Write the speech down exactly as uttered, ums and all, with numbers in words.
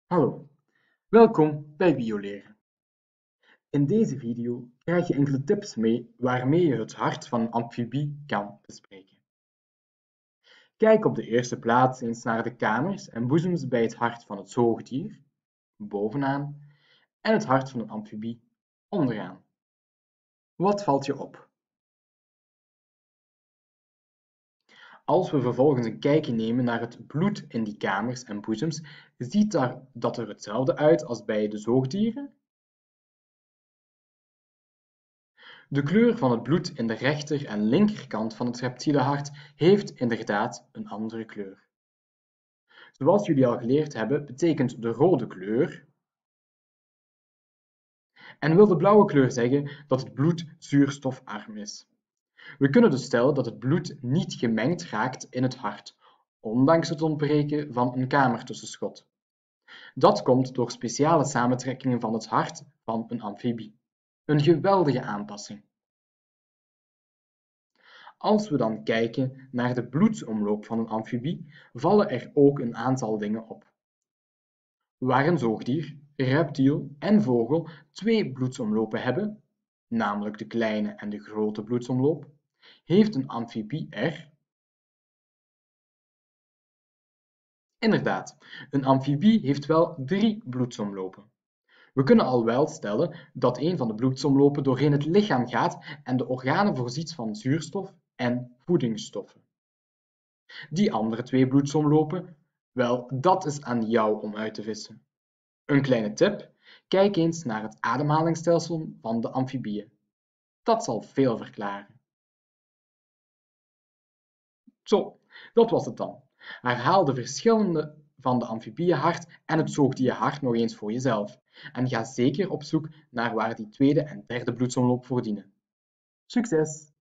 Hallo, welkom bij BioLeren. In deze video krijg je enkele tips mee waarmee je het hart van een amfibie kan bespreken. Kijk op de eerste plaats eens naar de kamers en boezems bij het hart van het zoogdier, bovenaan, en het hart van een amfibie, onderaan. Wat valt je op? Als we vervolgens een kijkje nemen naar het bloed in die kamers en boezems, ziet daar dat er hetzelfde uit als bij de zoogdieren? De kleur van het bloed in de rechter- en linkerkant van het reptielenhart heeft inderdaad een andere kleur. Zoals jullie al geleerd hebben, betekent de rode kleur en wil de blauwe kleur zeggen dat het bloed zuurstofarm is. We kunnen dus stellen dat het bloed niet gemengd raakt in het hart, ondanks het ontbreken van een kamertussenschot. Dat komt door speciale samentrekkingen van het hart van een amfibie. Een geweldige aanpassing. Als we dan kijken naar de bloedsomloop van een amfibie, vallen er ook een aantal dingen op. Waar een zoogdier, reptiel en vogel twee bloedsomlopen hebben, namelijk de kleine en de grote bloedsomloop, heeft een amfibie er. Inderdaad, een amfibie heeft wel drie bloedsomlopen. We kunnen al wel stellen dat een van de bloedsomlopen doorheen het lichaam gaat en de organen voorziet van zuurstof en voedingsstoffen. Die andere twee bloedsomlopen, wel, dat is aan jou om uit te vissen. Een kleine tip, kijk eens naar het ademhalingsstelsel van de amfibieën. Dat zal veel verklaren. Zo, dat was het dan. Herhaal de verschillende van de amfibieënhart en het zoogdierhart nog eens voor jezelf. En ga zeker op zoek naar waar die tweede en derde bloedsomloop voor dienen. Succes!